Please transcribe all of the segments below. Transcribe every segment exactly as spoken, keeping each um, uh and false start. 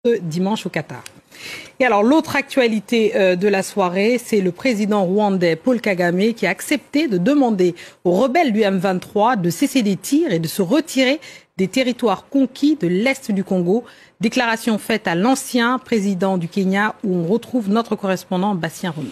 dimanche au Qatar. Et alors l'autre actualité euh, de la soirée, c'est le président rwandais Paul Kagame qui a accepté de demander aux rebelles du M vingt-trois de cesser les tirs et de se retirer des territoires conquis de l'Est du Congo. Déclaration faite à l'ancien président du Kenya où on retrouve notre correspondant Bastien Renaud.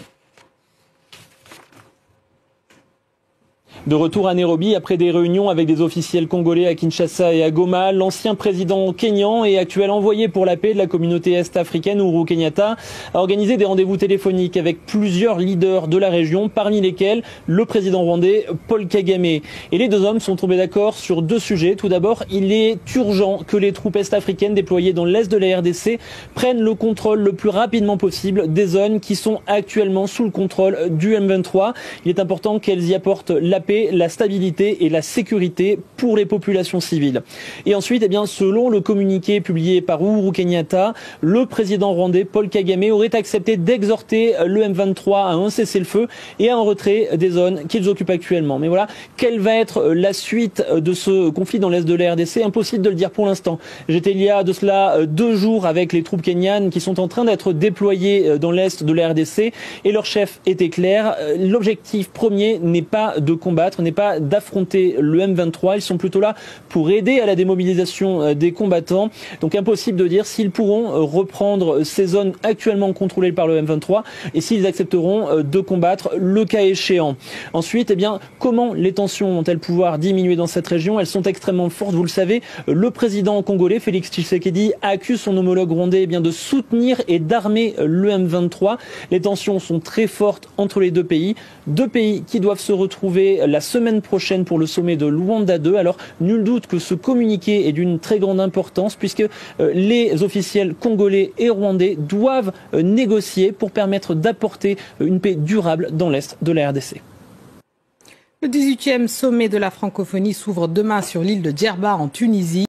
De retour à Nairobi, après des réunions avec des officiels congolais à Kinshasa et à Goma, l'ancien président kényan et actuel envoyé pour la paix de la communauté est-africaine, Uhuru Kenyatta, a organisé des rendez-vous téléphoniques avec plusieurs leaders de la région, parmi lesquels le président rwandais Paul Kagame. Et les deux hommes sont tombés d'accord sur deux sujets. Tout d'abord, il est urgent que les troupes est-africaines déployées dans l'est de la R D C prennent le contrôle le plus rapidement possible des zones qui sont actuellement sous le contrôle du M vingt-trois. Il est important qu'elles y apportent la paix, la stabilité et la sécurité pour les populations civiles. Et ensuite, eh bien, selon le communiqué publié par Uhuru Kenyatta, le président rwandais Paul Kagame aurait accepté d'exhorter le M vingt-trois à un cessez-le-feu et à un retrait des zones qu'ils occupent actuellement. Mais voilà, quelle va être la suite de ce conflit dans l'est de la R D C? Impossible de le dire pour l'instant. J'étais il y a de cela deux jours avec les troupes kenyanes qui sont en train d'être déployées dans l'est de la R D C et leur chef était clair. L'objectif premier n'est pas de combattre, n'est pas d'affronter le M vingt-trois, ils sont plutôt là pour aider à la démobilisation des combattants. Donc impossible de dire s'ils pourront reprendre ces zones actuellement contrôlées par le M vingt-trois et s'ils accepteront de combattre le cas échéant. Ensuite, eh bien, comment les tensions vont-elles pouvoir diminuer dans cette région? Elles sont extrêmement fortes, vous le savez. Le président congolais, Félix Tshisekedi, accuse son homologue rwandais eh bien, de soutenir et d'armer le M vingt-trois. Les tensions sont très fortes entre les deux pays. Deux pays qui doivent se retrouver la semaine prochaine pour le sommet de Luanda deux. Alors, nul doute que ce communiqué est d'une très grande importance puisque euh, les officiels congolais et rwandais doivent euh, négocier pour permettre d'apporter euh, une paix durable dans l'est de la R D C. Le dix-huitième sommet de la francophonie s'ouvre demain sur l'île de Djerba en Tunisie.